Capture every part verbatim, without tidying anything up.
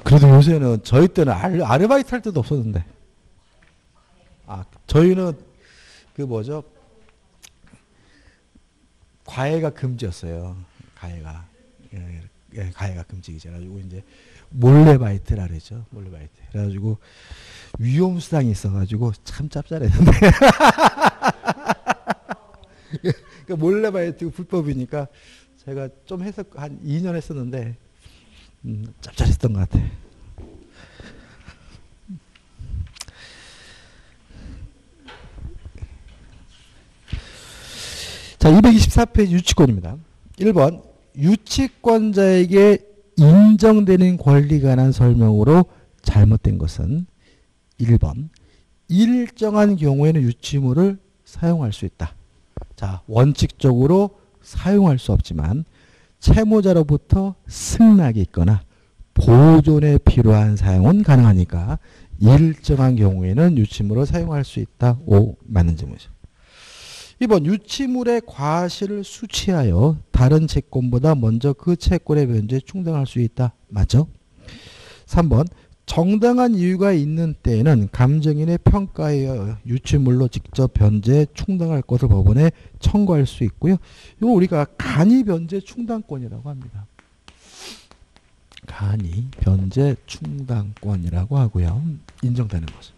그래도 요새는 저희 때는 아르, 아르바이트 할 때도 없었는데. 아, 저희는 그 뭐죠? 과외가 금지였어요. 과외가. 예, 예, 과외가 금지이죠. 그래가지고 이제 몰래바이트라 그랬죠. 몰래바이트. 그래가지고 위험수당이 있어가지고 참 짭짤했는데. 그러니까 몰래바이트 불법이니까 제가 좀 해서 한 이 년 했었는데 음, 짭짤했던 것 같아. 자, 이백이십사 페이지 유치권입니다. 일 번 유치권자에게 인정되는 권리에 관한 설명으로 잘못된 것은 일 번 일정한 경우에는 유치물을 사용할 수 있다. 자, 원칙적으로 사용할 수 없지만 채무자로부터 승낙이 있거나 보존에 필요한 사용은 가능하니까 일정한 경우에는 유치물을 사용할 수 있다. 오, 맞는 질문이죠. 이 번 유치물의 과실을 수취하여 다른 채권보다 먼저 그 채권의 변제에 충당할 수 있다. 맞죠? 삼 번 정당한 이유가 있는 때에는 감정인의 평가에 의하여 유치물로 직접 변제에 충당할 것을 법원에 청구할 수 있고요. 이거 우리가 간이 변제 충당권이라고 합니다. 간이 변제 충당권이라고 하고요. 인정되는 것은.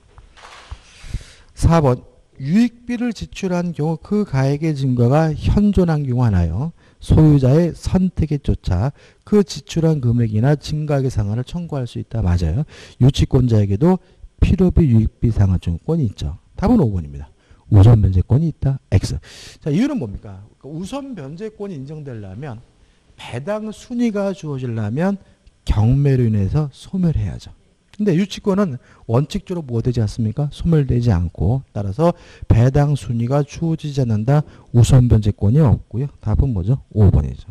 사 번 유익비를 지출한 경우 그 가액의 증거가 현존한 경우 하나요. 소유자의 선택에 쫓아 그 지출한 금액이나 증가액의 상한을 청구할 수 있다. 맞아요. 유치권자에게도 필요비 유익비 상한 청구권이 있죠. 답은 오 번입니다. 우선 변제권이 있다. X. 자, 이유는 뭡니까? 우선 변제권이 인정되려면 배당 순위가 주어지려면 경매로 인해서 소멸해야죠. 근데 유치권은 원칙적으로 뭐 되지 않습니까? 소멸되지 않고 따라서 배당 순위가 주어지지 않는다. 우선 변제권이 없고요. 답은 뭐죠? 오 번이죠.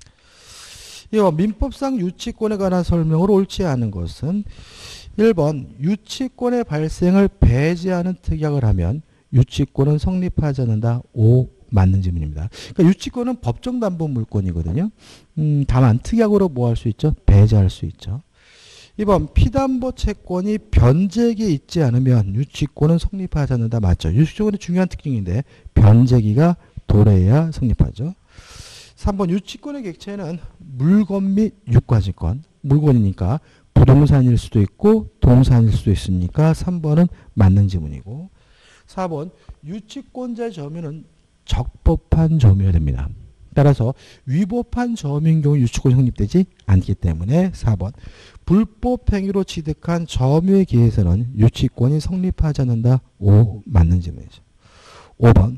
이어 민법상 유치권에 관한 설명으로 옳지 않은 것은 일 번 유치권의 발생을 배제하는 특약을 하면 유치권은 성립하지 않는다. 오 맞는 질문입니다. 그러니까 유치권은 법정 담보 물권이거든요. 음, 다만 특약으로 뭐 할 수 있죠? 배제할 수 있죠. 이 번 피담보 채권이 변제기에 있지 않으면 유치권은 성립하지 않는다. 맞죠? 유치권의 중요한 특징인데 변제기가 도래해야 성립하죠. 삼 번 유치권의 객체는 물건 및 유가증권. 물건이니까 부동산일 수도 있고 동산일 수도 있으니까 삼 번은 맞는 지문이고 사 번 유치권자의 점유는 적법한 점유여야 됩니다. 따라서 위법한 점유인 경우 유치권이 성립되지 않기 때문에 사 번 불법 행위로 취득한 점유에 기해서는 유치권이 성립하지 않는다. 오 맞는 질문이죠. 오 번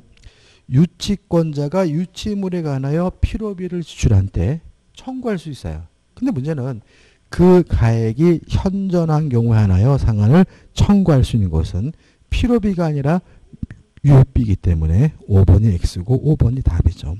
유치권자가 유치물에 관하여 필요비를 지출한 때 청구할 수 있어요. 근데 문제는 그 가액이 현존한 경우에 한하여 상한을 청구할 수 있는 것은 필요비가 아니라 유익비이기 때문에 오 번이 X고 오 번이 답이죠.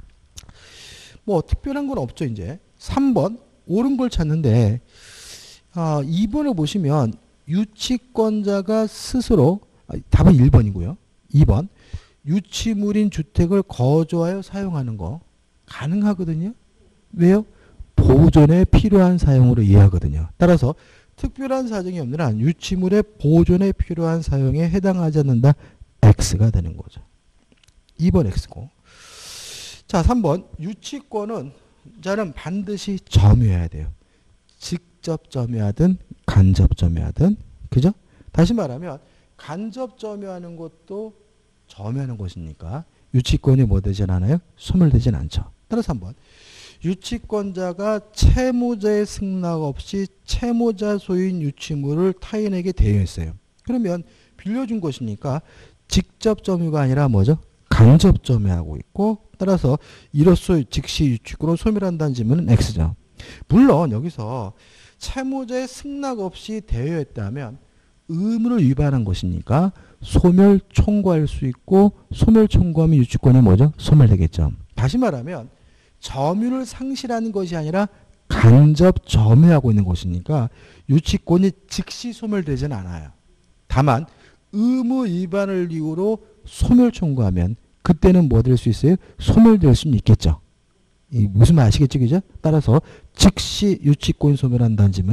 뭐 특별한 건 없죠. 이제 삼 번 옳은 걸 찾는데 아, 이 번을 보시면 유치권자가 스스로 아, 답은 일 번이고요. 이 번 유치물인 주택을 거주하여 사용하는 거 가능하거든요. 왜요? 보존에 필요한 사용으로 이해하거든요. 따라서 특별한 사정이 없는 한 유치물의 보존에 필요한 사용에 해당하지 않는다. X가 되는 거죠. 이 번 X고. 자, 삼 번 유치권은 자는 반드시 점유해야 돼요. 직접 점유하든 간접 점유하든 그죠? 다시 말하면 간접 점유하는 것도 점유하는 것이니까 유치권이 뭐 되진 않아요? 소멸되진 않죠. 따라서 삼 번 유치권자가 채무자의 승낙 없이 채무자 소유인 유치물을 타인에게 대여했어요. 그러면 빌려준 것이니까 직접 점유가 아니라 뭐죠? 간접 점유하고 있고 따라서 이로써 즉시 유치권을 소멸한다는 질문은 X죠. 물론 여기서 채무자의 승낙 없이 대여했다면 의무를 위반한 것이니까 소멸 청구할 수 있고 소멸 청구하면 유치권이 뭐죠? 소멸되겠죠. 다시 말하면 점유를 상실하는 것이 아니라 간접 점유하고 있는 것이니까 유치권이 즉시 소멸되지는 않아요. 다만 의무 위반을 이유로 소멸 청구하면 그때는 뭐 될 수 있어요? 소멸될 수는 있겠죠. 이 무슨 말 아시겠죠? 그죠? 따라서 즉시 유치권이 소멸한다는 질문은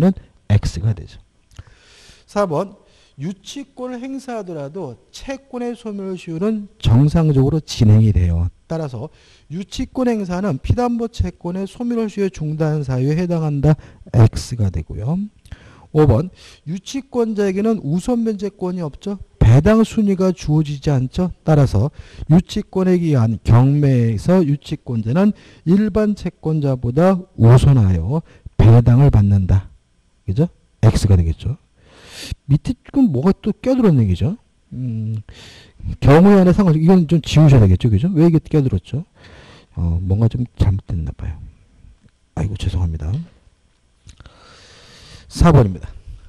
X가 되죠. 사 번 유치권을 행사하더라도 채권의 소멸시효는 정상적으로 진행이 돼요. 따라서 유치권 행사는 피담보 채권의 소멸시효 중단 사유에 해당한다. X가 되고요. 오 번 유치권자에게는 우선 변제권이 없죠. 배당 순위가 주어지지 않죠. 따라서 유치권에 의한 경매에서 유치권자는 일반 채권자보다 우선하여 배당을 받는다. 그죠? X가 되겠죠. 밑에 지금 뭐가 또 껴들었는 얘기죠. 음, 경우에 하나 상관, 이건 좀 지우셔야 되겠죠. 그죠? 왜 이게 껴들었죠? 어, 뭔가 좀 잘못됐나 봐요. 아이고, 죄송합니다. 사 번입니다.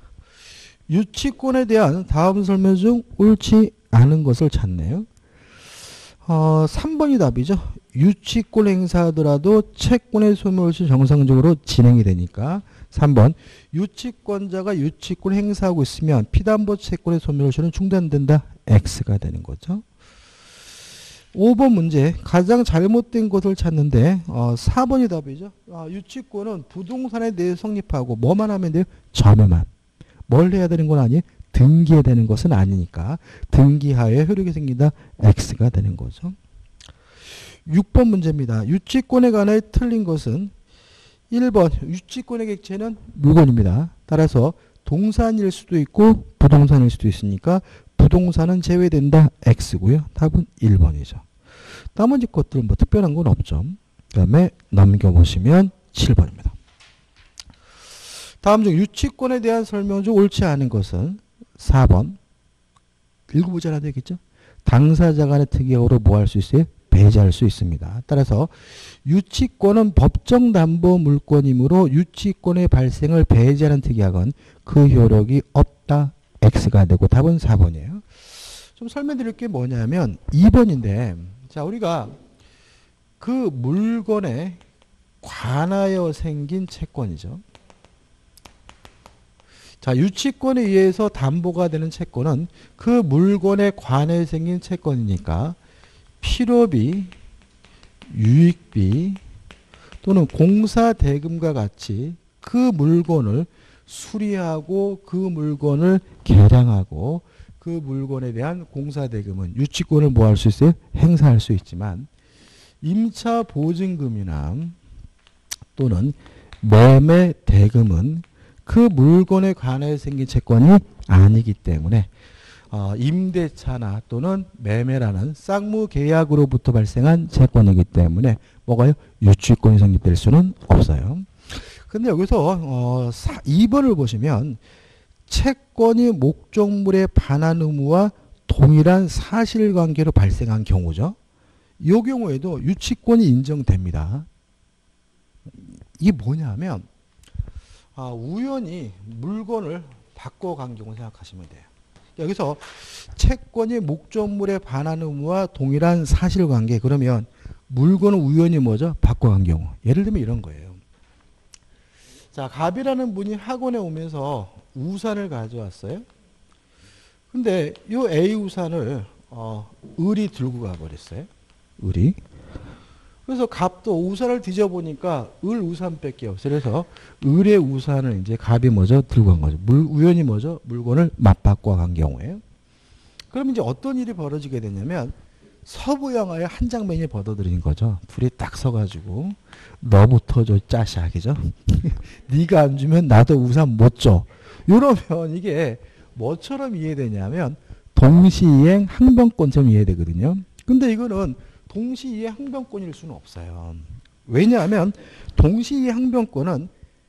유치권에 대한 다음 설명 중 옳지 않은 것을 찾네요. 어, 삼 번이 답이죠. 유치권 행사하더라도 채권의 소멸 시 정상적으로 진행이 되니까 삼 번 유치권자가 유치권 행사하고 있으면 피담보 채권의 소멸 시는 중단된다. X가 되는 거죠. 오 번 문제 가장 잘못된 것을 찾는데 어, 사 번이 답이죠. 아, 유치권은 부동산에 대해 성립하고 뭐만 하면 돼요? 점유만. 뭘 해야 되는 건 아니에요? 등기해야 되는 것은 아니니까 등기하에 효력이 생긴다. X가 되는 거죠. 육 번 문제입니다. 유치권에 관해 틀린 것은 일 번 유치권의 객체는 물건입니다. 따라서 동산일 수도 있고 부동산일 수도 있으니까 부동산은 제외된다. X고요. 답은 일 번이죠. 나머지 것들은 뭐 특별한 건 없죠. 그 다음에 넘겨보시면 칠 번입니다. 다음 중 유치권에 대한 설명 중 옳지 않은 것은 사 번. 읽어보지 않아도 되겠죠? 당사자 간의 특약으로 뭐 할 수 있어요? 배제할 수 있습니다. 따라서 유치권은 법정 담보 물권이므로 유치권의 발생을 배제하는 특약은 그 효력이 없다. X가 되고 답은 사 번이에요. 좀 설명드릴 게 뭐냐면 이 번인데 자 우리가 그 물건에 관하여 생긴 채권이죠. 자 유치권에 의해서 담보가 되는 채권은 그 물건에 관해 생긴 채권이니까 필요비, 유익비 또는 공사대금과 같이 그 물건을 수리하고 그 물건을 개량하고 그 물건에 대한 공사대금은 유치권을 뭐 할 수 있어요? 행사할 수 있지만 임차보증금이나 또는 매매대금은 그 물건에 관해 생긴 채권이 아니기 때문에 어, 임대차나 또는 매매라는 쌍무계약으로부터 발생한 채권이기 때문에 뭐가요? 유치권이 성립될 수는 없어요. 근데 여기서 어, 이 번을 보시면 채권이 목적물에 반한 의무와 동일한 사실관계로 발생한 경우죠. 이 경우에도 유치권이 인정됩니다. 이게 뭐냐면 아, 우연히 물건을 바꿔간 경우 생각하시면 돼요. 여기서 채권이 목적물에 반한 의무와 동일한 사실관계 그러면 물건을 우연히 뭐죠? 바꿔간 경우. 예를 들면 이런 거예요. 자, 갑이라는 분이 학원에 오면서 우산을 가져왔어요. 근데 이 A 우산을 어, 을이 들고 가버렸어요. 을이. 그래서 갑도 우산을 뒤져보니까 을 우산밖에 없어요. 그래서 을의 우산을 이제 갑이 뭐죠? 들고 간 거죠. 물, 우연히 뭐죠? 물건을 맞바꿔 간 경우에요. 그럼 이제 어떤 일이 벌어지게 되냐면 서부 영화의 한 장면이 벌어들인 거죠. 둘이 딱 서가지고 너부터 줘 짜샤 그죠? 네가 안 주면 나도 우산 못 줘. 이러면 이게 뭐처럼 이해되냐면 동시이행 항변권처럼 이해되거든요. 근데 이거는 동시이해 항변권일 수는 없어요. 왜냐하면 동시이해 항변권은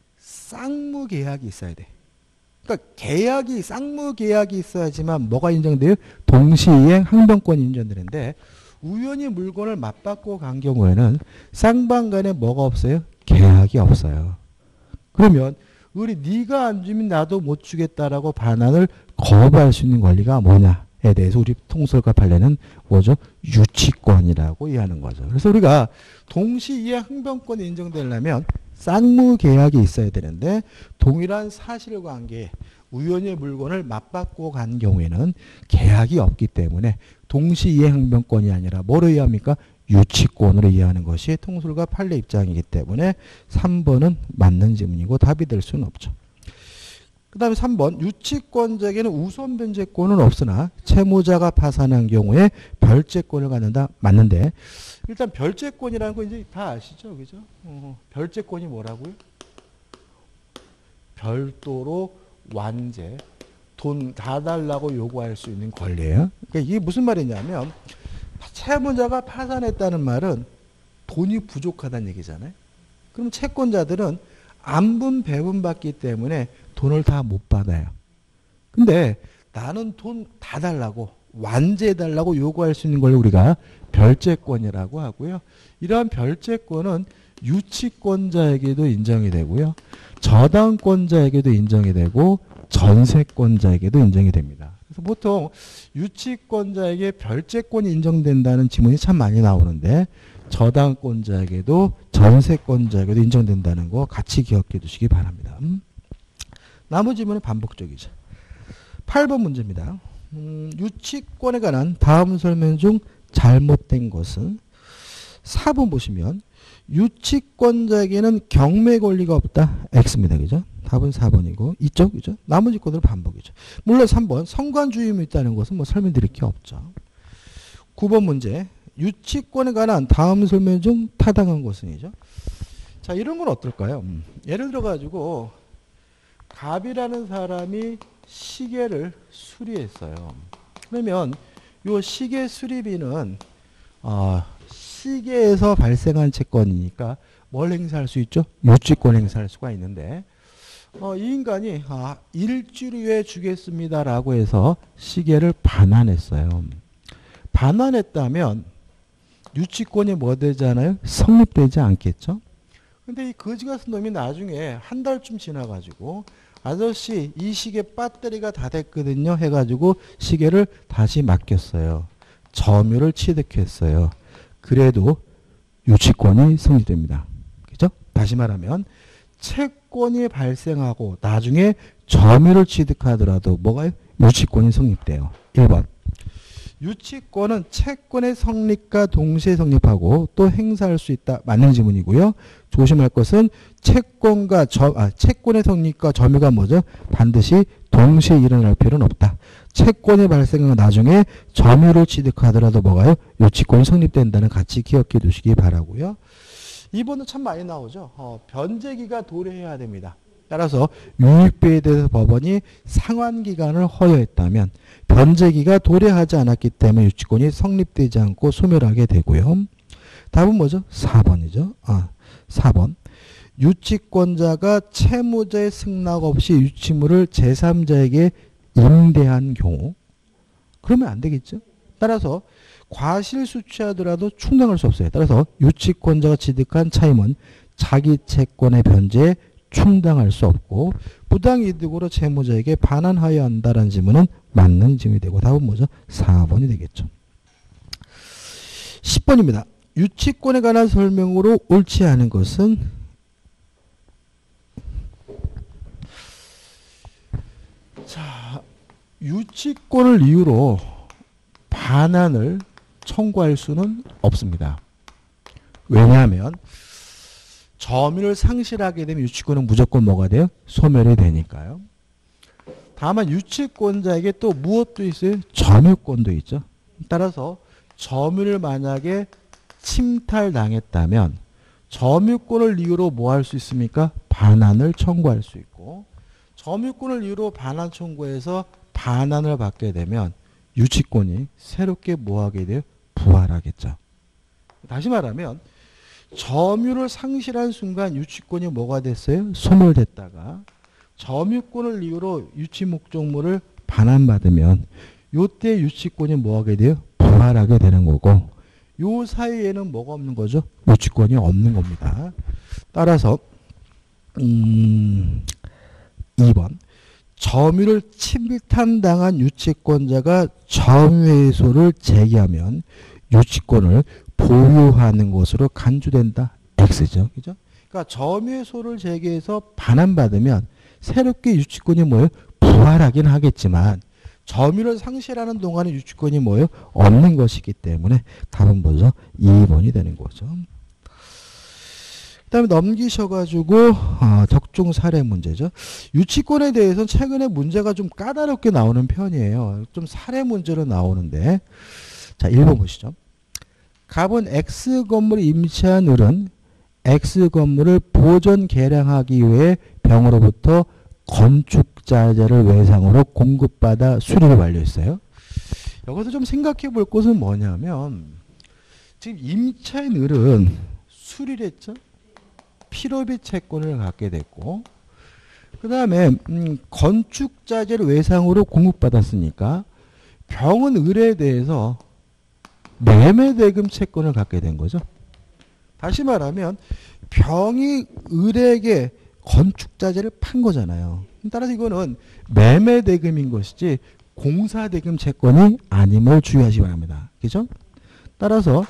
쌍무계약이 있어야 돼. 그러니까 계약이 쌍무계약이 있어야지만 뭐가 인정돼요? 동시이행 항변권이 인정되는데 우연히 물건을 맞바꿔 간 경우에는 쌍방 간에 뭐가 없어요? 계약이 없어요. 그러면 우리 네가 안 주면 나도 못 주겠다라고 반환을 거부할 수 있는 권리가 뭐냐? 에 대해서 우리 통설과 판례는 뭐죠? 유치권이라고 이해하는 거죠. 그래서 우리가 동시이해 항변권이 인정되려면 쌍무계약이 있어야 되는데 동일한 사실관계 우연히 물건을 맞바꿔 간 경우에는 계약이 없기 때문에 동시이해 항변권이 아니라 뭐로 이해합니까? 유치권으로 이해하는 것이 통설과 판례 입장이기 때문에 삼 번은 맞는 질문이고 답이 될 수는 없죠. 그 다음에 삼 번 유치권자에게는 우선 변제권은 없으나 채무자가 파산한 경우에 별제권을 갖는다. 맞는데 일단 별제권이라는 거 이제 다 아시죠? 그죠? 어, 별제권이 뭐라고요? 별도로 완제, 돈 다 달라고 요구할 수 있는 권리예요. 그러니까 이게 무슨 말이냐면 채무자가 파산했다는 말은 돈이 부족하다는 얘기잖아요. 그럼 채권자들은 안분 배분받기 때문에 돈을 다 못 받아요. 근데 나는 돈 다 달라고 완제해달라고 요구할 수 있는 걸 우리가 별제권이라고 하고요. 이러한 별제권은 유치권자에게도 인정이 되고요. 저당권자에게도 인정이 되고 전세권자에게도 인정이 됩니다. 그래서 보통 유치권자에게 별제권이 인정된다는 지문이 참 많이 나오는데 저당권자에게도 전세권자에게도 인정된다는 거 같이 기억해 두시기 바랍니다. 음. 나머지 지문은 반복적이죠. 팔 번 문제입니다. 음, 유치권에 관한 다음 설명 중 잘못된 것은 사 번 보시면 유치권자에게는 경매 권리가 없다. X입니다. 그죠? 답은 사 번이고 이쪽 그죠? 나머지 것들은 반복이죠. 물론 삼 번 성관주의임이 있다는 것은 뭐 설명드릴 게 없죠. 구 번 문제 유치권에 관한 다음 설명 중 타당한 것은이죠. 자, 이런 건 어떨까요? 음, 예를 들어 가지고 갑이라는 사람이 시계를 수리했어요. 그러면 요 시계 수리비는 어, 시계에서 발생한 채권이니까 뭘 행사할 수 있죠? 유치권 행사할 수가 있는데 어, 이 인간이 아, 일주일 후에 주겠습니다라고 해서 시계를 반환했어요. 반환했다면 유치권이 뭐 되잖아요? 성립되지 않겠죠? 근데 이 거지 같은 놈이 나중에 한 달쯤 지나가지고 아저씨 이 시계 배터리가 다 됐거든요 해가지고 시계를 다시 맡겼어요. 점유를 취득했어요. 그래도 유치권이 성립됩니다. 그죠? 다시 말하면 채권이 발생하고 나중에 점유를 취득하더라도 뭐가요? 유치권이 성립돼요. 일 번 유치권은 채권의 성립과 동시에 성립하고 또 행사할 수 있다. 맞는 지문이고요. 조심할 것은 채권과 저, 아, 채권의 성립과 점유가 뭐죠? 반드시 동시에 일어날 필요는 없다. 채권이 발생한 나중에 점유를 취득하더라도 뭐가요? 유치권이 성립된다는 가치 기억해 두시기 바라고요. 이 번은 참 많이 나오죠. 어, 변제기가 도래해야 됩니다. 따라서 유익비에 대해서 법원이 상환기간을 허용했다면 변제기가 도래하지 않았기 때문에 유치권이 성립되지 않고 소멸하게 되고요. 답은 뭐죠? 사 번이죠. 아, 사 번. 유치권자가 채무자의 승낙 없이 유치물을 제삼자에게 임대한 경우 그러면 안 되겠죠. 따라서 과실수취하더라도 충당할 수 없어요. 따라서 유치권자가 취득한 차임은 자기 채권의 변제에 충당할 수 없고 부당이득으로 채무자에게 반환하여야 한다는 지문은 맞는 지문이 되고 답은 뭐죠? 사 번이 되겠죠. 십 번입니다. 유치권에 관한 설명으로 옳지 않은 것은 자, 유치권을 이유로 반환을 청구할 수는 없습니다. 왜냐하면 점유를 상실하게 되면 유치권은 무조건 뭐가 돼요? 소멸이 되니까요. 다만 유치권자에게 또 무엇도 있어요? 점유권도 있죠. 따라서 점유를 만약에 침탈당했다면 점유권을 이유로 뭐 할 수 있습니까? 반환을 청구할 수 있고 점유권을 이유로 반환 청구해서 반환을 받게 되면 유치권이 새롭게 뭐 하게 돼요? 부활하겠죠. 다시 말하면 점유를 상실한 순간 유치권이 뭐가 됐어요? 소멸됐다가 점유권을 이유로 유치 목적물을 반환받으면 요때 유치권이 뭐하게 돼요? 부활하게 되는 거고 요 사이에는 뭐가 없는 거죠? 유치권이 없는 겁니다. 따라서 음, 이 번 점유를 침탈당한 유치권자가 점유회소를 제기하면 유치권을 보유하는 것으로 간주된다. X죠. 그죠? 그러니까 점유소를 제기해서 반환받으면 새롭게 유치권이 뭐예요? 부활하긴 하겠지만 점유를 상실하는 동안에 유치권이 뭐예요? 없는 것이기 때문에 답은 뭐죠? 이 번이 되는 거죠. 그다음에 넘기셔가지고 어, 적중 사례 문제죠. 유치권에 대해서는 최근에 문제가 좀 까다롭게 나오는 편이에요. 좀 사례 문제로 나오는데 자 일 번 보시죠. 갑은 X 건물을 임차한 을은 X 건물을 보존 개량하기 위해 병으로부터 건축자재를 외상으로 공급받아 수리를 완료했어요. 여기서 좀 생각해 볼 것은 뭐냐면 지금 임차인 을은 수리를 했죠. 필요비 채권을 갖게 됐고 그 다음에 음, 건축자재를 외상으로 공급받았으니까 병은 을에 대해서 매매대금 채권을 갖게 된 거죠. 다시 말하면 병이 을에게 건축자재를 판 거잖아요. 따라서 이거는 매매대금인 것이지 공사대금 채권이 아님을 주의하시기 바랍니다. 그죠? 따라서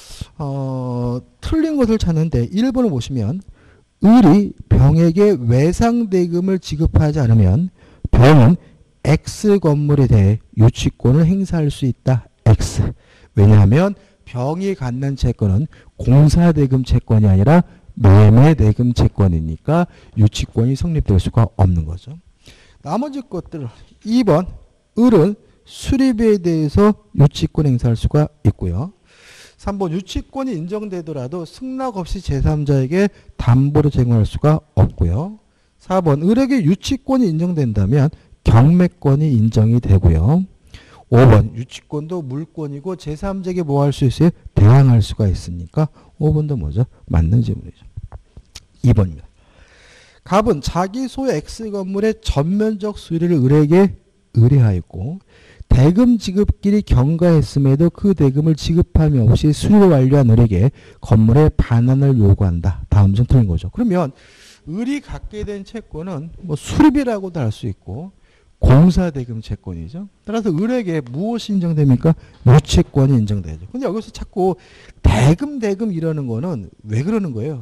어, 틀린 것을 찾는데 일 번을 보시면 을이 병에게 외상대금을 지급하지 않으면 병은 X 건물에 대해 유치권을 행사할 수 있다. X. 왜냐하면 병이 갖는 채권은 공사대금 채권이 아니라 매매대금 채권이니까 유치권이 성립될 수가 없는 거죠. 나머지 것들 이 번 을은 수리비에 대해서 유치권 행사할 수가 있고요. 삼 번 유치권이 인정되더라도 승낙 없이 제삼자에게 담보로 제공할 수가 없고요. 사 번 을에게 유치권이 인정된다면 경매권이 인정이 되고요. 오 번 유치권도 물권이고 제삼자에게 뭐 할 수 있어요? 대항할 수가 있으니까 오 번도 뭐죠? 맞는 질문이죠. 이 번입니다. 갑은 자기 소유 X 건물의 전면적 수리를 을에게 의뢰하였고 대금 지급길이 경과했음에도 그 대금을 지급함이 없이 수리를 완료한 을에게 건물의 반환을 요구한다. 다음 중 틀린 거죠. 그러면 을이 갖게 된 채권은 뭐 수리비라고도 할 수 있고 공사대금 채권이죠. 따라서 을에게 무엇이 인정됩니까? 유치권이 인정되죠. 근데 여기서 자꾸 대금 대금 이러는 거는 왜 그러는 거예요?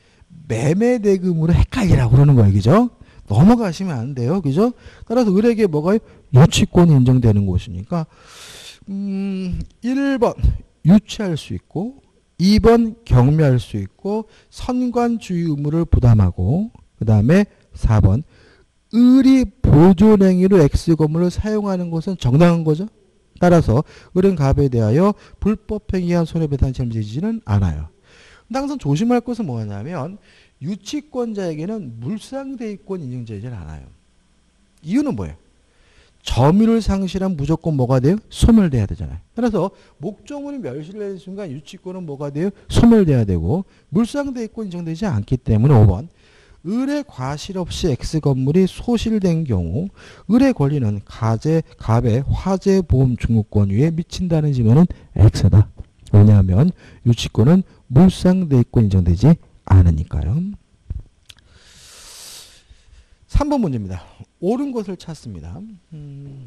매매대금으로 헷갈리라고 그러는 거예요. 그죠? 넘어가시면 안 돼요. 그죠? 따라서 을에게 뭐가 유치권이 인정되는 것이니까 음, 일 번 유치할 수 있고 이 번 경매할 수 있고 선관주의 의무를 부담하고 그 다음에 사 번 을이 보존행위로 X 건물을 사용하는 것은 정당한 거죠. 따라서 을은 갑에 대하여 불법행위한 손해배상이 책임지지는 않아요. 근데 항상 조심할 것은 뭐냐면 유치권자에게는 물상대입권 인정되지 않아요. 이유는 뭐예요? 점유를 상실한 무조건 뭐가 돼요? 소멸돼야 되잖아요. 따라서 목적물이 멸실되는 순간 유치권은 뭐가 돼요? 소멸돼야 되고 물상대입권 인정되지 않기 때문에 오 번 을의 과실 없이 X 건물이 소실된 경우 을의 권리는 가제, 갑의 화재보험 중국권 위에 미친다는 지문은 X다. 왜냐하면 유치권은 물상대입권 인정되지 않으니까요. 삼 번 문제입니다. 옳은 것을 찾습니다. 음.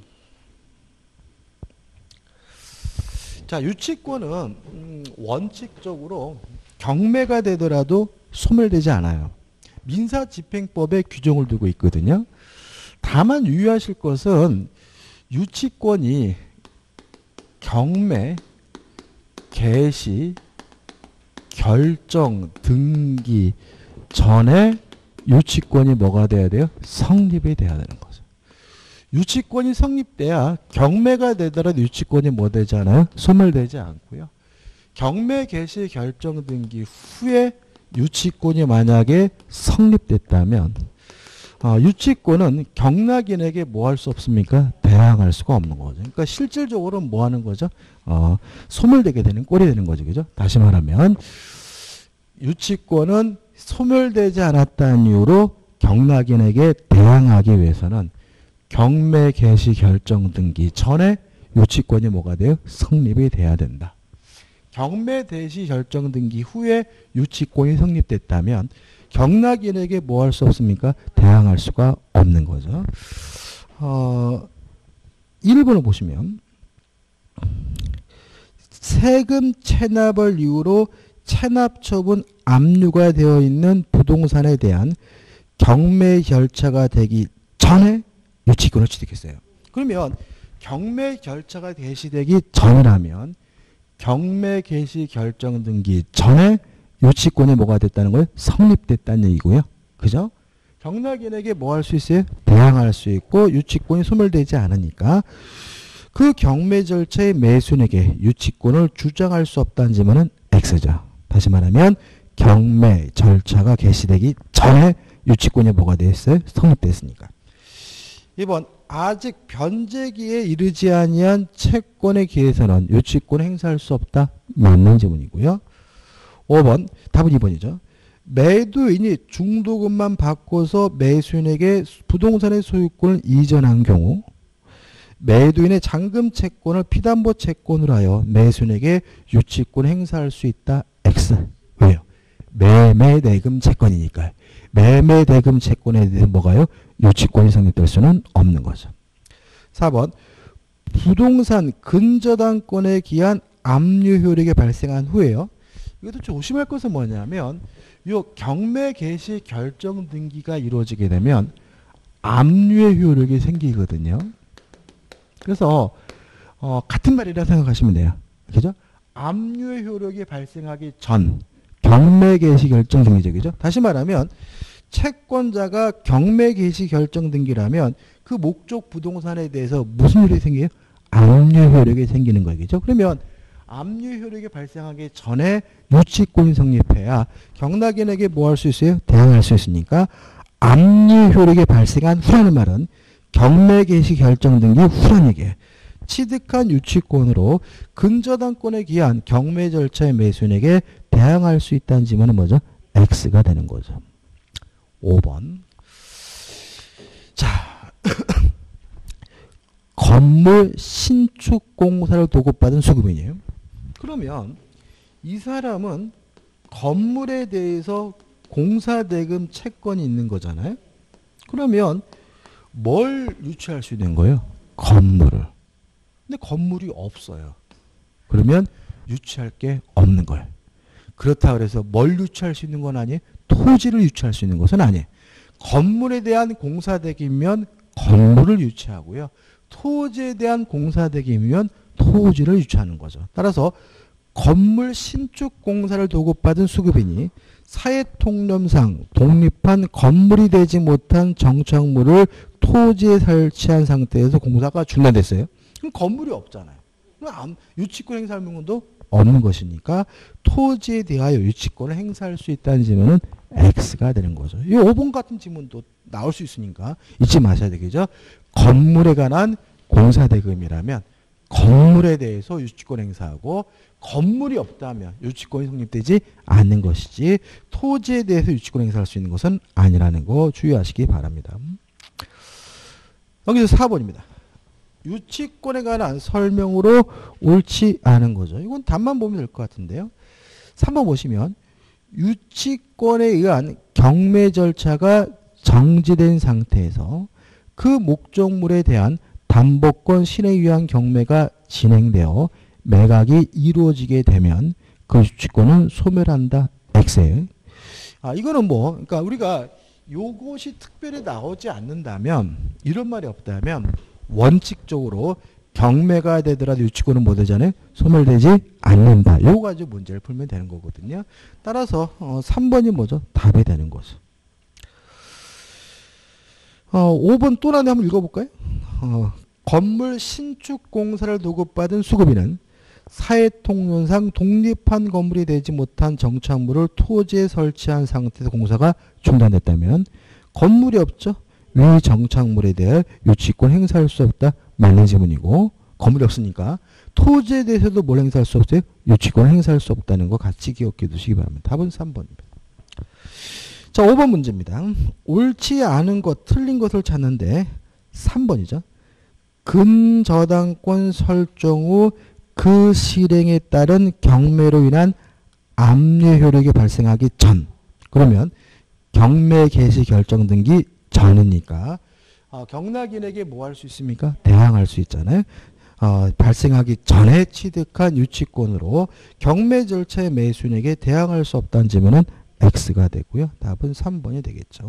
자, 유치권은 음, 원칙적으로 경매가 되더라도 소멸되지 않아요. 민사집행법에 규정을 두고 있거든요. 다만 유의하실 것은 유치권이 경매, 개시, 결정, 등기 전에 유치권이 뭐가 돼야 돼요? 성립이 돼야 되는 거죠. 유치권이 성립돼야 경매가 되더라도 유치권이 뭐 되잖아요? 소멸되지 않고요. 경매, 개시, 결정, 등기 후에 유치권이 만약에 성립됐다면 어, 유치권은 경락인에게 뭐 할 수 없습니까? 대항할 수가 없는 거죠. 그러니까 실질적으로 뭐 하는 거죠? 어, 소멸되게 되는 꼴이 되는 거죠. 그죠? 다시 말하면 유치권은 소멸되지 않았다는 이유로 경락인에게 대항하기 위해서는 경매, 개시, 결정, 등기 전에 유치권이 뭐가 돼요? 성립이 돼야 된다. 경매, 대시, 결정, 등기 후에 유치권이 성립됐다면 경락인에게 뭐 할 수 없습니까? 대항할 수가 없는 거죠. 어, 일 번을 보시면 세금 체납을 이유로 체납 처분 압류가 되어 있는 부동산에 대한 경매 결차가 되기 전에 유치권을 취득했어요. 그러면 경매 결차가 개시되기 전이라면 경매 개시 결정 등기 전에 유치권이 뭐가 됐다는 거예요? 성립됐다는 얘기고요. 그죠? 경락인에게 뭐 할 수 있어요? 대항할 수 있고 유치권이 소멸되지 않으니까 그 경매 절차의 매수인에게 유치권을 주장할 수 없다는 질문은 X죠. 다시 말하면 경매 절차가 개시되기 전에 유치권이 뭐가 됐어요? 성립됐으니까. 이 번 아직 변제기에 이르지 아니한 채권에 기해서는 유치권을 행사할 수 없다. 맞는 질문이고요. 오 번 답은 이 번이죠. 매도인이 중도금만 바꿔서 매수인에게 부동산의 소유권을 이전한 경우 매도인의 잔금 채권을 피담보 채권으로 하여 매수인에게 유치권 행사할 수 있다. X. 왜요? 매매대금 채권이니까요. 매매대금 채권에 대해서 뭐가요? 유치권이 성립될 수는 없는 거죠. 사 번 부동산 근저당권에 기한 압류 효력이 발생한 후에요. 이것도 조심할 것은 뭐냐면 요 경매 개시 결정 등기가 이루어지게 되면 압류의 효력이 생기거든요. 그래서 어, 같은 말이라 생각하시면 돼요. 그죠? 압류의 효력이 발생하기 전 경매 개시 결정 등기죠. 그죠? 다시 말하면 채권자가 경매 개시 결정 등기라면 그 목적 부동산에 대해서 무슨 효력이 생겨요? 압류 효력이 생기는 거겠죠. 그러면 압류 효력이 발생하기 전에 유치권이 성립해야 경락인에게 뭐 할 수 있어요? 대항할 수 있으니까 압류 효력이 발생한 후라는 말은 경매 개시 결정 등기 후라는 얘기예요. 취득한 유치권으로 근저당권에 기한 경매 절차의 매수인에게 대항할 수 있다는 질문은 뭐죠? X가 되는 거죠. 오 번. 자, 건물 신축 공사를 도급받은 수급인이에요. 그러면 이 사람은 건물에 대해서 공사대금 채권이 있는 거잖아요. 그러면 뭘 유치할 수 있는 거예요? 건물을. 근데 건물이 없어요. 그러면 유치할 게 없는 거예요. 그렇다 그래서 뭘 유치할 수 있는 건 아니에요? 토지를 유치할 수 있는 것은 아니에요. 건물에 대한 공사대금이면 건물을 유치하고요. 토지에 대한 공사대금이면 토지를 유치하는 거죠. 따라서 건물 신축 공사를 도급받은 수급인이 사회통념상 독립한 건물이 되지 못한 정착물을 토지에 설치한 상태에서 공사가 중단됐어요. 그럼 건물이 없잖아요. 그럼 유치권 행사할 명분도 없는 것이니까 토지에 대하여 유치권을 행사할 수 있다는 질문은 X가 되는 거죠. 이 오 번 같은 질문도 나올 수 있으니까 잊지 마셔야 되겠죠. 건물에 관한 공사대금이라면 건물에 대해서 유치권 행사하고 건물이 없다면 유치권이 성립되지 않는 것이지 토지에 대해서 유치권 행사할 수 있는 것은 아니라는 거 주의하시기 바랍니다. 여기서 사 번입니다. 유치권에 관한 설명으로 옳지 않은 거죠. 이건 답만 보면 될 것 같은데요. 삼 번 보시면 유치권에 의한 경매 절차가 정지된 상태에서 그 목적물에 대한 담보권 실행에 위한 경매가 진행되어 매각이 이루어지게 되면 그 유치권은 소멸한다. X예요. 아, 이거는 뭐, 그러니까 우리가 요것이 특별히 나오지 않는다면, 이런 말이 없다면, 원칙적으로 경매가 되더라도 유치권은 뭐 되잖아요? 소멸되지 않는다. 요거 가지고 문제를 풀면 되는 거거든요. 따라서, 어, 삼 번이 뭐죠? 답이 되는 거죠. 어, 오 번 또 하나 한번 읽어볼까요? 어, 건물 신축 공사를 도급받은 수급인은 사회통념상 독립한 건물이 되지 못한 정착물을 토지에 설치한 상태에서 공사가 중단됐다면 건물이 없죠. 위 정착물에 대해 유치권 행사할 수 없다. 맞는 질문이고 건물이 없으니까 토지에 대해서도 뭘 행사할 수 없어요? 유치권 행사할 수 없다는 거 같이 기억해 두시기 바랍니다. 답은 삼 번입니다. 자, 오 번 문제입니다. 옳지 않은 것, 틀린 것을 찾는데 삼 번이죠. 근저당권 설정 후 그 실행에 따른 경매로 인한 압류 효력이 발생하기 전. 그러면 경매 개시 결정 등기 전이니까 어, 경락인에게 뭐 할 수 있습니까? 대항할 수 있잖아요. 어, 발생하기 전에 취득한 유치권으로 경매 절차의 매수인에게 대항할 수 없다는 질문은 X가 되고요. 답은 삼 번이 되겠죠.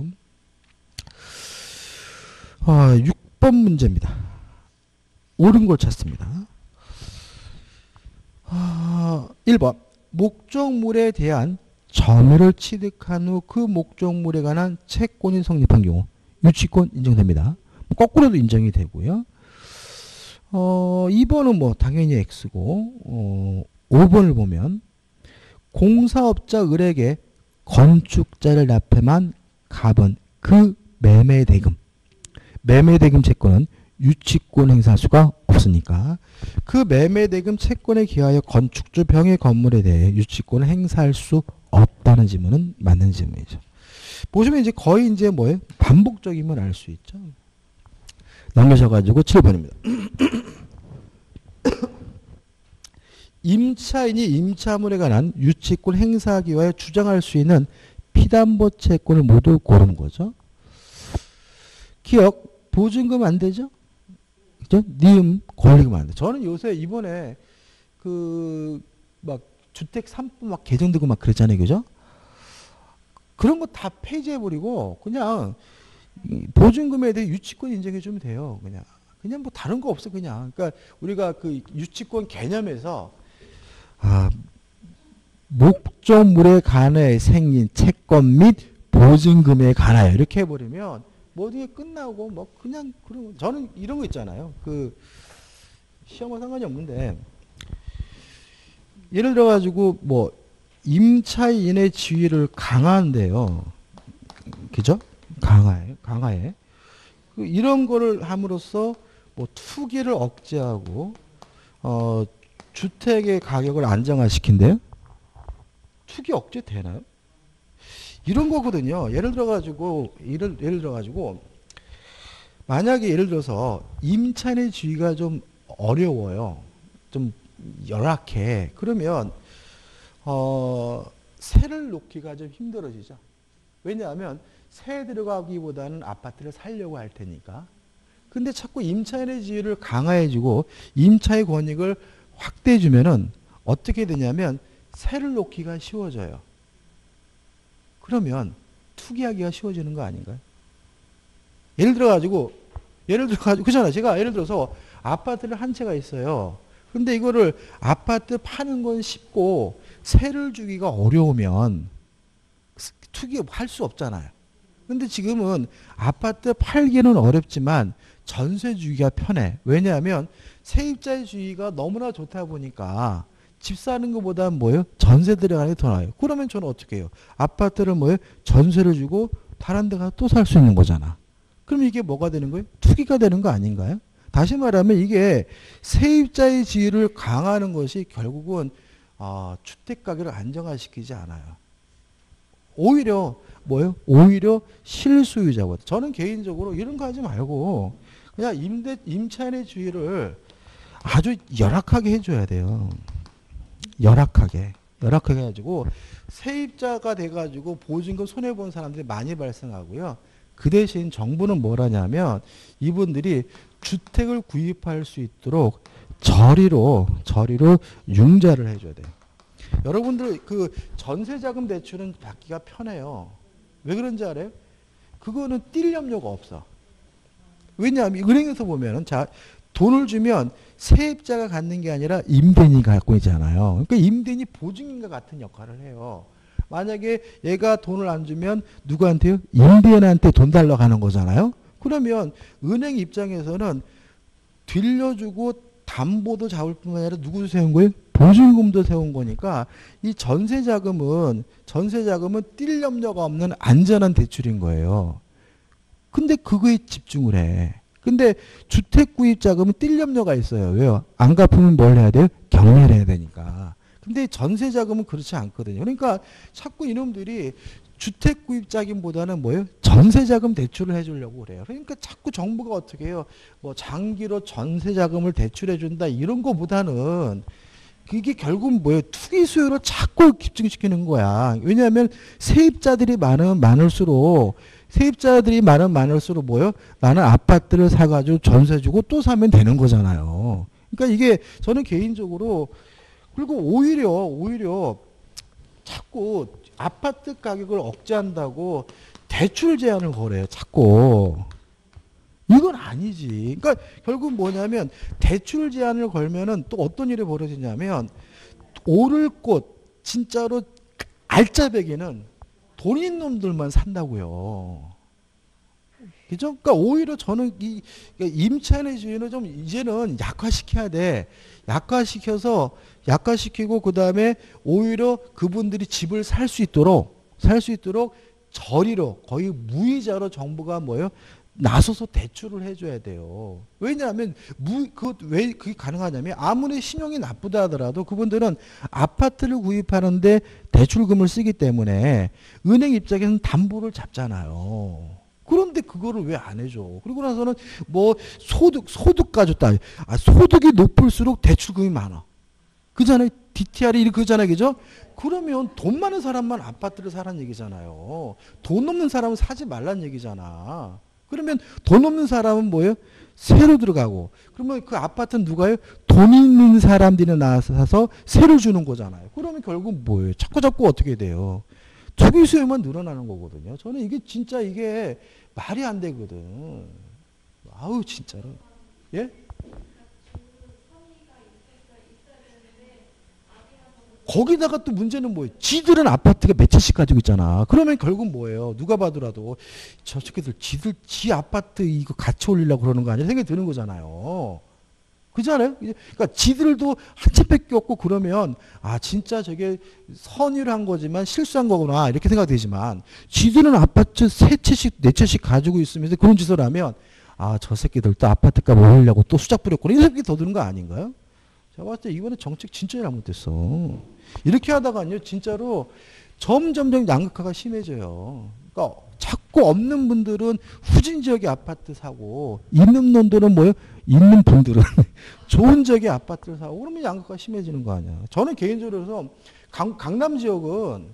어, 육 번 문제입니다. 옳은 걸 찾습니다. 어, 일 번 목적물에 대한 점유를 취득한 후 그 목적물에 관한 채권이 성립한 경우 유치권 인정됩니다. 거꾸로도 인정이 되고요. 어, 이 번은 뭐 당연히 X고 어, 오 번을 보면 공사업자 을에게 건축자를 납품한 갑은 그 매매대금 매매대금 채권은 유치권 행사할 수가 없으니까 그 매매대금 채권에 기하여 건축주 병의 건물에 대해 유치권을 행사할 수 없다는 질문은 맞는 질문이죠. 보시면 이제 거의 이제 뭐예요? 반복적임을 알 수 있죠. 넘겨셔가지고 칠 번입니다. 임차인이 임차물에 관한 유치권 행사하기 위하여 주장할 수 있는 피담보 채권을 모두 고른 거죠. 기억, 보증금 안 되죠? 그죠? 니은 권리금 안 돼. 저는 요새 이번에 그 막 주택 삼 부 막 개정되고 막 그랬잖아요. 그죠? 그런 거 다 폐지해버리고 그냥 보증금에 대해 유치권 인정해주면 돼요. 그냥. 그냥 뭐 다른 거 없어. 그냥. 그러니까 우리가 그 유치권 개념에서 아, 목적물에 관해 생긴 채권 및 보증금에 관하여 이렇게 해버리면 모든 게 끝나고 뭐 그냥 그런 저는 이런 거 있잖아요. 그 시험과 상관이 없는데 예를 들어 가지고 뭐 임차인의 지위를 강화한대요. 그죠? 강화해. 강화해. 그 이런 거를 함으로써 뭐 투기를 억제하고 어 주택의 가격을 안정화시킨대요. 투기 억제 되나요? 이런 거거든요. 예를 들어 가지고 예를 예를 들어 가지고 만약에 예를 들어서 임차인의 지위가 좀 어려워요. 좀 열악해. 그러면 어 세를 놓기가 좀 힘들어지죠. 왜냐하면 세 들어가기보다는 아파트를 살려고 할 테니까. 근데 자꾸 임차인의 지위를 강화해주고 임차의 권익을 확대해주면은 어떻게 되냐면 세를 놓기가 쉬워져요. 그러면 투기하기가 쉬워지는 거 아닌가요? 예를 들어 가지고 예를 들어 가지고 그잖아. 제가 예를 들어서 아파트를 한 채가 있어요. 근데 이거를 아파트 파는 건 쉽고 세를 주기가 어려우면 투기할 수 없잖아요. 근데 지금은 아파트 팔기는 어렵지만 전세 주기가 편해. 왜냐하면 세입자의 주의가 너무나 좋다 보니까 집 사는 것보다 뭐예요? 전세 들어가는 게 더 나아요. 그러면 저는 어떻게 해요? 아파트를 뭐예요? 전세를 주고 다른 데 가서 또 살 수 있는 거잖아. 그럼 이게 뭐가 되는 거예요? 투기가 되는 거 아닌가요? 다시 말하면 이게 세입자의 지위를 강화하는 것이 결국은 어, 주택 가격을 안정화시키지 않아요. 오히려 뭐예요? 오히려 실소유자보다. 저는 개인적으로 이런 거 하지 말고 그냥 임대 임차인의 주의를 아주 열악하게 해줘야 돼요. 열악하게. 열악하게 해가지고 세입자가 돼가지고 보증금 손해본 사람들이 많이 발생하고요. 그 대신 정부는 뭘 하냐면 이분들이 주택을 구입할 수 있도록 저리로 저리로 융자를 해줘야 돼요. 여러분들 그 전세자금 대출은 받기가 편해요. 왜 그런지 알아요? 그거는 뛸 염려가 없어. 왜냐하면 은행에서 보면은 자 돈을 주면 세입자가 갖는 게 아니라 임대인이 갖고 있잖아요. 그러니까 임대인이 보증인과 같은 역할을 해요. 만약에 얘가 돈을 안 주면 누구한테요? 임대인한테 돈 달라고 하는 거잖아요. 그러면 은행 입장에서는 빌려주고 담보도 잡을 뿐만 아니라 누구도 세운 거예요? 보증금도 세운 거니까 이 전세자금은 전세자금은 뛸 염려가 없는 안전한 대출인 거예요. 근데 그거에 집중을 해. 근데 주택구입자금은 뛸 염려가 있어요. 왜요? 안 갚으면 뭘 해야 돼요? 경매를 해야 되니까. 근데 전세자금은 그렇지 않거든요. 그러니까 자꾸 이놈들이 주택구입자금보다는 뭐예요? 전세자금 대출을 해주려고 그래요. 그러니까 자꾸 정부가 어떻게 해요? 뭐 장기로 전세자금을 대출해준다 이런 거보다는 그게 결국 뭐예요? 투기 수요를 자꾸 집중시키는 거야. 왜냐하면 세입자들이 많으면 많을수록 세입자들이 많으면 많을수록 뭐예요? 나는 아파트를 사가지고 전세 주고 또 사면 되는 거잖아요. 그러니까 이게 저는 개인적으로 그리고 오히려 오히려 자꾸 아파트 가격을 억제한다고 대출 제한을 거래요. 자꾸. 이건 아니지. 그러니까 결국 뭐냐면 대출 제한을 걸면은 또 어떤 일이 벌어지냐면 오를 곳 진짜로 알짜배기는 돈 있는 놈들만 산다고요. 그죠? 그러니까 오히려 저는 이 임차인주의는 좀 이제는 약화시켜야 돼. 약화시켜서 약화시키고 그 다음에 오히려 그분들이 집을 살 수 있도록 살 수 있도록 저리로 거의 무이자로 정부가 뭐예요? 나서서 대출을 해줘야 돼요. 왜냐하면 무 그 왜 그게 가능하냐면 아무리 신용이 나쁘다 하더라도 그분들은 아파트를 구입하는데 대출금을 쓰기 때문에 은행 입장에서는 담보를 잡잖아요. 그런데 그거를 왜 안 해줘? 그리고 나서는 뭐 소득 소득 가졌다. 아, 소득이 높을수록 대출금이 많아. 그잖아요. 디티알이 이렇게 그잖아요. 그죠? 그러면 돈 많은 사람만 아파트를 사라는 얘기잖아요. 돈 없는 사람은 사지 말란 얘기잖아. 그러면 돈 없는 사람은 뭐예요? 새로 들어가고. 그러면 그 아파트는 누가요? 돈 있는 사람들이 나와서 사서 새로 주는 거잖아요. 그러면 결국 뭐예요? 자꾸 자꾸 어떻게 돼요? 투기 수요만 늘어나는 거거든요. 저는 이게 진짜 이게 말이 안 되거든. 아우 진짜로. 예? 거기다가 또 문제는 뭐예요? 지들은 아파트가 몇 채씩 가지고 있잖아. 그러면 결국 뭐예요? 누가 봐더라도 저 새끼들 지들 지 아파트 이거 가치 올리려고 그러는 거 아니야? 생각이 드는 거잖아요. 그잖아요? 그러니까 지들도 한 채밖에 없고 그러면 아 진짜 저게 선의를 한 거지만 실수한 거구나 이렇게 생각되지만 지들은 아파트 세 채씩 네 채씩 가지고 있으면서 그런 짓을 하면 아 저 새끼들 또 아파트 값 올리려고 또 수작 부렸구나 이런 생각이 더 드는 거 아닌가요? 제가 봤을 때 이번에 정책 진짜 잘못됐어. 이렇게 하다가요 진짜로 점점점 양극화가 심해져요. 그러니까 자꾸 없는 분들은 후진 지역의 아파트 사고 있는 놈들은 뭐예요? 있는 분들은 좋은 지역의 아파트를 사고 그러면 양극화가 심해지는 거 아니야. 저는 개인적으로 해서 강, 강남 지역은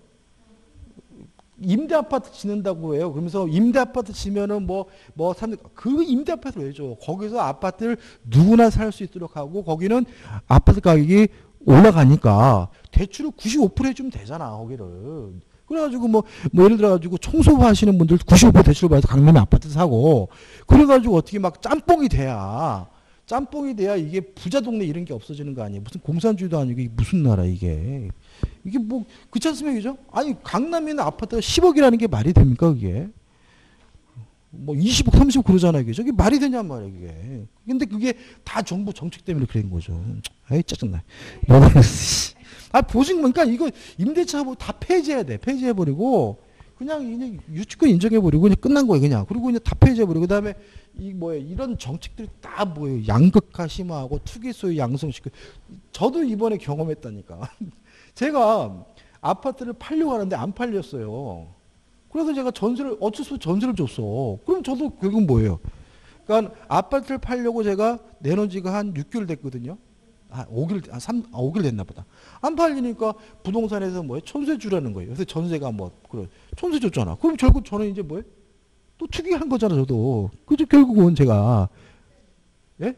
임대 아파트 짓는다고 해요. 그러면서 임대 아파트 지면은 뭐, 뭐, 그 임대 아파트를 왜 줘? 거기서 아파트를 누구나 살 수 있도록 하고 거기는 아파트 가격이 올라가니까 대출을 구십오 퍼센트 해주면 되잖아, 거기를. 그래가지고 뭐, 뭐 예를 들어가지고 청소 하시는 분들 구십오 퍼센트 대출을 받아서 강남에 아파트 사고 그래가지고 어떻게 막 짬뽕이 돼야 짬뽕이 돼야 이게 부자 동네 이런 게 없어지는 거 아니에요. 무슨 공산주의도 아니고 이게 무슨 나라 이게. 이게 뭐 그렇지 않습니까? 그죠? 아니 강남에 있는 아파트가 십억이라는 게 말이 됩니까 그게? 뭐 이십억 삼십억 그러잖아요. 그게 말이 되냔 말이에요 그게. 근데 그게 다 정부 정책 때문에 그런 거죠. 아이 짜증나. 아 보증 그러니까 이거 임대차 뭐 다 폐지해야 돼. 폐지해버리고 그냥 그냥 유치권 인정해버리고 그냥 끝난 거예요 그냥. 그리고 그냥 다 폐지해버리고 그다음에 이 뭐예요 이런 정책들이 다 뭐예요 양극화 심화하고 투기 소유 양성시키고 저도 이번에 경험했다니까. 제가 아파트를 팔려고 하는데 안 팔렸어요. 그래서 제가 전세를 어쩔 수 없이 전세를 줬어. 그럼 저도 결국 뭐예요? 그러니까 아파트를 팔려고 제가 내놓은 지가 한 육 개월 됐거든요. 아, 오 개월, 아, 삼, 아, 오 개월 됐나 보다. 안 팔리니까 부동산에서 뭐예요? 촌세 주라는 거예요. 그래서 전세가 뭐, 그래. 촌세 줬잖아. 그럼 결국 저는 이제 뭐예요? 또 투기한 거잖아, 저도. 그죠? 결국은 제가. 예?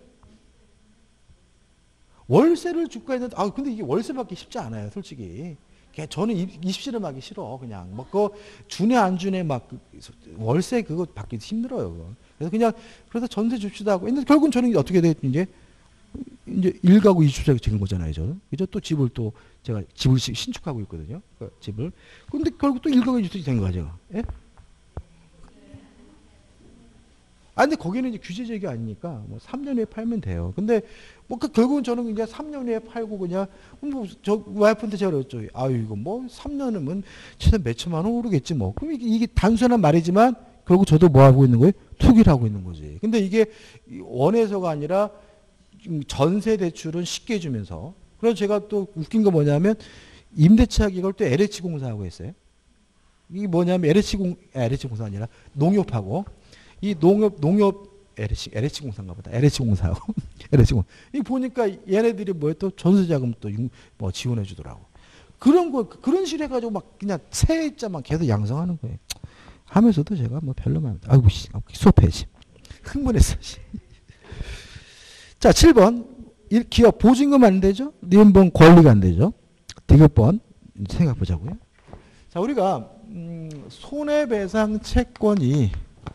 월세를 줄까 했는데, 아, 근데 이게 월세 받기 쉽지 않아요, 솔직히. 저는 입시름하기 싫어, 그냥. 뭐, 그거, 주네, 안 주네, 막, 월세 그거 받기 힘들어요, 그거. 그래서 그냥, 그래서 전세 줍시다 하고. 근데 결국은 저는 어떻게 됐지, 이제? 이제 일 가구 이 주택을 지은 거잖아요, 저는. 그죠? 또 집을 또, 제가 집을 신축하고 있거든요, 그 집을. 근데 결국 또 일 가구 이 주택이 된 거야, 제가. 예? 아, 근데 거기는 이제 규제 지역이 아니니까, 뭐, 삼 년 후에 팔면 돼요. 근데, 뭐, 그 결국은 저는 이제 삼 년 후에 팔고 그냥, 뭐, 저, 와이프한테 제가 그랬죠. 아유, 이거 뭐, 삼 년이면 최소 몇 천만 원 오르겠지, 뭐. 그럼 이게, 이게 단순한 말이지만, 결국 저도 뭐 하고 있는 거예요? 투기를 하고 있는 거지. 근데 이게 원에서가 아니라, 전세 대출은 쉽게 해주면서. 그래서 제가 또 웃긴 거 뭐냐면, 임대차 계약을 또 엘에이치 공사하고 했어요. 이게 뭐냐면, 엘에이치 공, 엘에이치 공사 아니라, 농협하고, 이 농협, 농협, 엘에이치, 엘에이치 공사인가 보다. 엘에이치 공사하고. 엘에이치 공사. 이 보니까 얘네들이 뭐에 또 전세자금 또 뭐 지원해 주더라고. 그런 거, 그런 식으로 해가지고 막 그냥 세입자만 계속 양성하는 거예요. 하면서도 제가 뭐 별로 말, 아이고, 씨, 수업해야지. 흥분했어, 씨. 자, 칠 번. 기업 보증금 안 되죠? 니은번 권리가 안 되죠? 디귿번 생각 보자고요. 자, 우리가, 음, 손해배상 채권이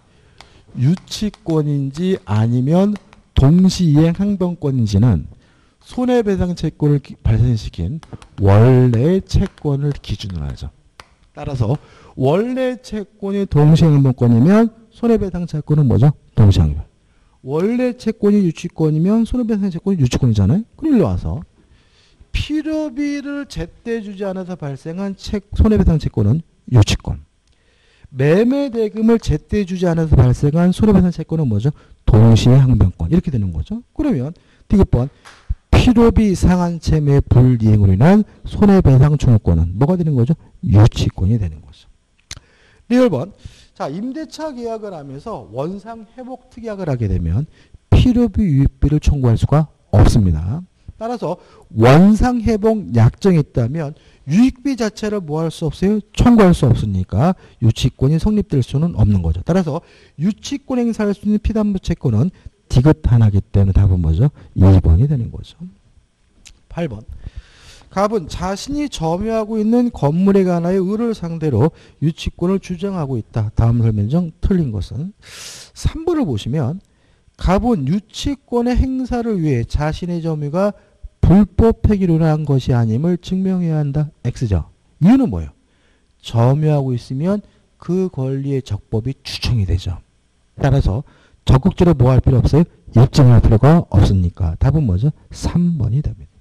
유치권인지 아니면 동시이행 항변권인지는 손해배상 채권을 발생시킨 원래의 채권을 기준으로 하죠. 따라서 원래 채권이 동시행변권이면 손해배상 채권은 뭐죠? 동시행변. 원래 채권이 유치권이면 손해배상 채권이 유치권이잖아요. 그럼 일로 와서 필요비를 제때 주지 않아서 발생한 채, 손해배상 채권은 유치권. 매매 대금을 제때 주지 않아서 발생한 손해배상 채권은 뭐죠? 동시행변권. 이렇게 되는 거죠. 그러면 디귿번 필요비 상한채매 불이행으로 인한 손해배상 청구권은 뭐가 되는 거죠? 유치권이 되는 거죠. 리얼번 자 임대차 계약을 하면서 원상 회복 특약을 하게 되면 필요비 유익비를 청구할 수가 없습니다. 따라서 원상 회복 약정이 있다면 유익비 자체를 뭐 할 수 없어요? 청구할 수 없으니까 유치권이 성립될 수는 없는 거죠. 따라서 유치권 행사할 수 있는 피담보 채권은 디귿 하나이기 때문에 답은 뭐죠? 이 번이 되는 거죠. 팔 번 갑은 자신이 점유하고 있는 건물에 관하여 을을 상대로 유치권을 주장하고 있다. 다음 설명정 틀린 것은 삼 번을 보시면 갑은 유치권의 행사를 위해 자신의 점유가 불법 폐기로 인한 것이 아님을 증명해야 한다. X죠. 이유는 뭐예요? 점유하고 있으면 그 권리의 적법이 추정이 되죠. 따라서 적극적으로 뭐 할 필요 없어요? 입증할 필요가 없으니까 답은 뭐죠? 삼 번이 됩니다.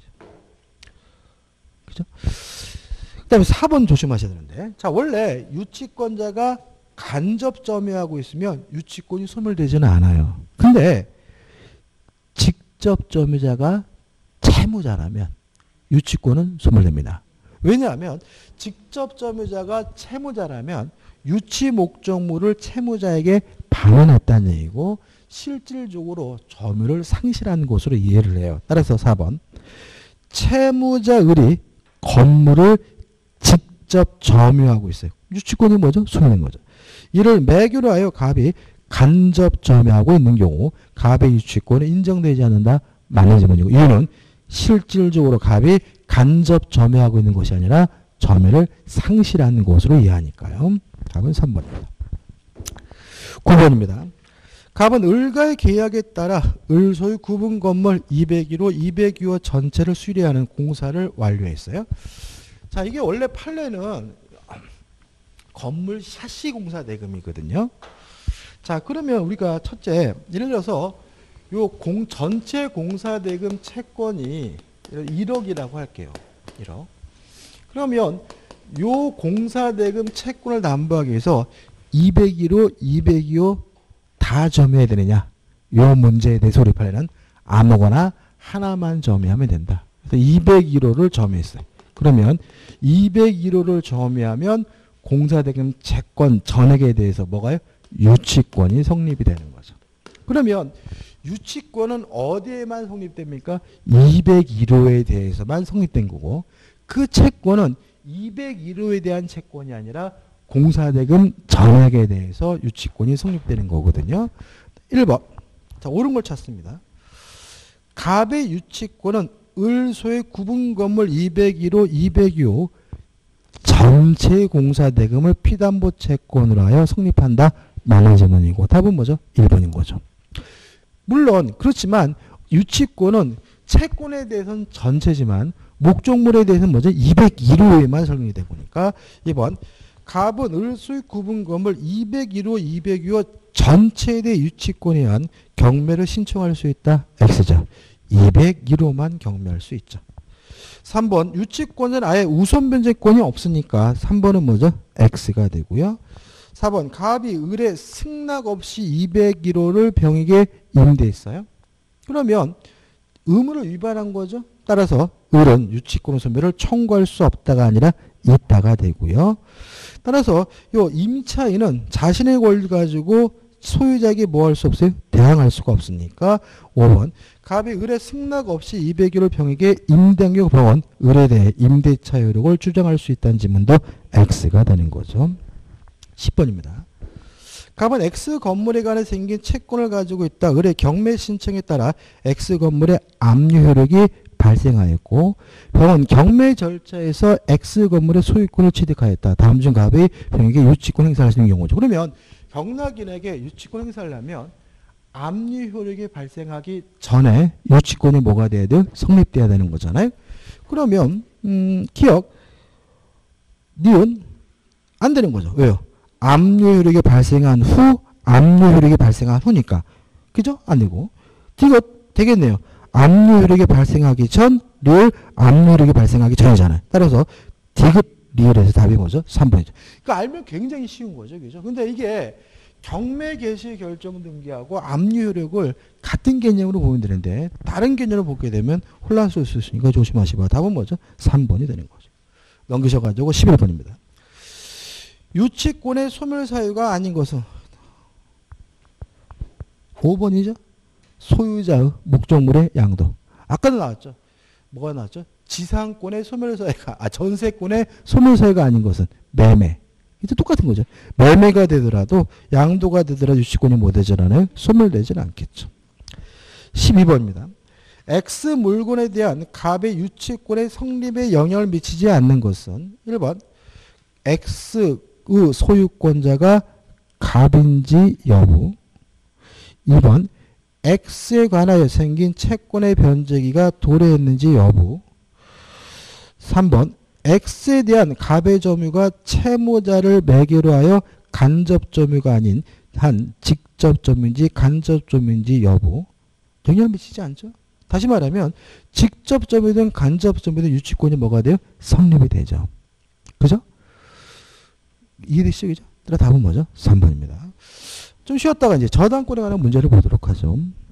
그죠? 그 다음에 사 번 조심하셔야 되는데 자 원래 유치권자가 간접 점유하고 있으면 유치권이 소멸되지는 않아요. 근데 직접 점유자가 채무자라면 유치권은 소멸됩니다. 왜냐하면 직접 점유자가 채무자라면 유치 목적물을 채무자에게 반환했다는 얘기고 실질적으로 점유를 상실한 것으로 이해를 해요. 따라서 사 번 채무자 을이 건물을 직접 점유하고 있어요. 유치권이 뭐죠? 소멸된 거죠. 이를 매교로 하여 갑이 간접 점유하고 있는 경우 갑의 유치권은 인정되지 않는다. 맞는 질문이고 이유는 실질적으로 갑이 간접 점유하고 있는 것이 아니라 점유를 상실한 것으로 이해하니까요. 답은 삼 번입니다. 구 번입니다. 갑은 을과의 계약에 따라 을 소유 구분 건물 이백일 호, 이백이 호 전체를 수리하는 공사를 완료했어요. 자, 이게 원래 판례는 건물 샤시 공사 대금이거든요. 자, 그러면 우리가 첫째, 예를 들어서 요 공, 전체 공사 대금 채권이 일억이라고 할게요. 일억. 그러면 요 공사 대금 채권을 담보하기 위해서 이백일 호, 이백이 호 다 점유해야 되느냐? 요 문제에 대해서 우리 판례는 아무거나 하나만 점유하면 된다. 그래서 이백일 호를 점유했어요. 그러면 이백일 호를 점유하면 공사대금 채권 전액에 대해서 뭐가요? 유치권이 성립이 되는 거죠. 그러면 유치권은 어디에만 성립됩니까? 이백일 호에 대해서만 성립된 거고 그 채권은 이백일 호에 대한 채권이 아니라 공사대금 전액에 대해서 유치권이 성립되는 거거든요. 일 번. 자, 옳은 걸 찾습니다. 갑의 유치권은 을 소의 구분 건물 이백일 호, 이백이 호 전체 공사대금을 피담보 채권으로 하여 성립한다. 맞는 질문이고 답은 뭐죠? 일 번인 거죠. 물론 그렇지만 유치권은 채권에 대해서는 전체지만 목적물에 대해서는 뭐죠? 이백일 호에만 설명이 되고 보니까 이 번 갑은 을 소의 구분 건물 이백일 호, 이백이 호 전체에 대해 유치권에 의한 경매를 신청할 수 있다. X죠. 이백일 호만 경매할 수 있죠. 삼 번 유치권은 아예 우선 변제권이 없으니까 삼 번은 뭐죠? X가 되고요. 사 번 갑이 을에 승낙 없이 이백일 호를 병에게 임대했어요. 그러면 의무를 위반한 거죠. 따라서 을은 유치권 소멸을 청구할 수 없다가 아니라 있다가 되고요. 따라서 요 임차인은 자신의 권리 가지고 소유자에게 뭐 할 수 없어요? 대항할 수가 없으니까 오 번 갑이 을의 승낙 없이 이백일 호 병에게 임대한 경우 병은 을에 대해 임대차 효력을 주장할 수 있다는 지문도 X가 되는 거죠. 십 번입니다. 갑은 X 건물에 관해 생긴 채권을 가지고 있다. 을의 경매 신청에 따라 X 건물의 압류 효력이 발생하였고 병은 경매 절차에서 X 건물의 소유권을 취득하였다. 다음 중 갑이 병에게 유치권 행사할 수 있는 경우죠. 그러면 병락인에게 유치권 행사를 하면 압류 효력이 발생하기 전에 유치권이 뭐가 돼야 돼요? 성립돼야 되는 거잖아요. 그러면 음, 기억 니은 안 되는 거죠. 왜요? 압류 효력이 발생한 후, 압류 효력이 발생한 후니까. 그죠? 안 되고. D가 되겠네요. 압류 효력이 발생하기 전, 리을, 압류 효력이 발생하기 전이잖아요. 따라서 디귿 리을에서 답이 뭐죠? 삼 번이죠. 그러니까 알면 굉장히 쉬운 거죠. 그죠? 근데 이게 경매 개시 결정 등기하고 압류 효력을 같은 개념으로 보면 되는데 다른 개념으로 보게 되면 혼란스러울 수 있으니까 조심하시고. 답은 뭐죠? 삼 번이 되는 거죠. 넘기셔가지고 십일 번입니다. 유치권의 소멸 사유가 아닌 것은 오 번이죠. 소유자의 목적물의 양도. 아까도 나왔죠. 뭐가 나왔죠? 지상권의 소멸 사유가, 아, 전세권의 소멸 사유가 아닌 것은 매매. 이제 똑같은 거죠. 매매가 되더라도 양도가 되더라도 유치권이 뭐 되질 않아요? 소멸되질 않겠죠. 십이 번입니다. X 물건에 대한 갑의 유치권의 성립에 영향을 미치지 않는 것은 일 번 X의 소유권자가 갑인지 여부, 이 번 X에 관하여 생긴 채권의 변제기가 도래했는지 여부, 삼 번 X에 대한 갑의 점유가 채무자를 매개로 하여 간접 점유가 아닌 한 직접 점유인지 간접 점유인지 여부. 영향을 미치지 않죠. 다시 말하면 직접 점유든 간접 점유든 유치권이 뭐가 돼요? 성립이 되죠. 그죠? 이해되시죠? 그죠? 답은 뭐죠? 삼 번입니다. 좀 쉬었다가 이제 저당권에 관한 문제를 보도록 하죠.